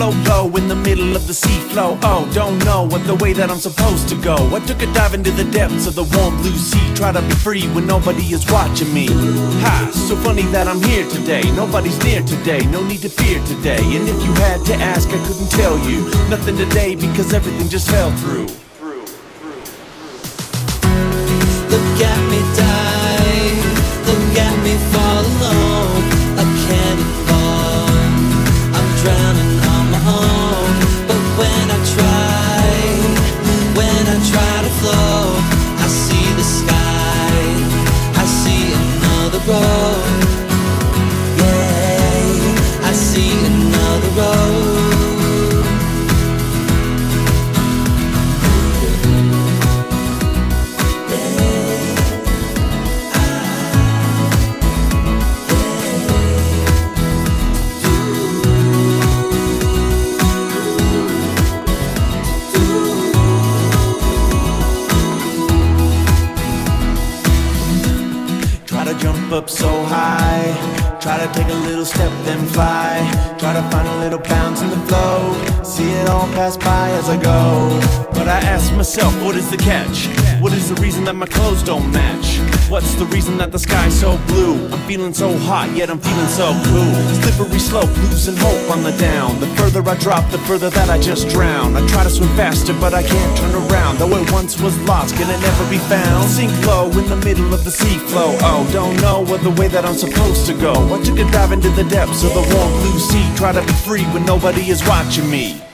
float low in the middle of the sea flow. Oh, don't know what the way that I'm supposed to go. I took a dive into the depths of the warm blue sea. Try to be free when nobody is watching me. Ha, so funny that I'm here today. Nobody's near today, no need to fear today. And if you had to ask, I couldn't tell you nothing today, because everything just fell through. Look at me dive, look at me fall alone. A cannonball, I'm drowning on my own. But when I try to float, I see the sky, I see another road. Yeah, I see another road. Jump up so high, try to take a little step then fly. Try to find a little bounce in the flow, see it all pass by as I go. But I ask myself, what is the catch? What is the reason that my clothes don't match? What's the reason that the sky's so blue? I'm feeling so hot, yet I'm feeling so cool. Slippery slope, losing hope on the down. The further I drop, the further that I just drown. I try to swim faster, but I can't turn around. Though it once was lost, can it never be found? Sink low in the middle of the sea flow. Oh, don't know what the way that I'm supposed to go. I took a dive into the depths of the warm blue sea. Try to be free when nobody is watching me.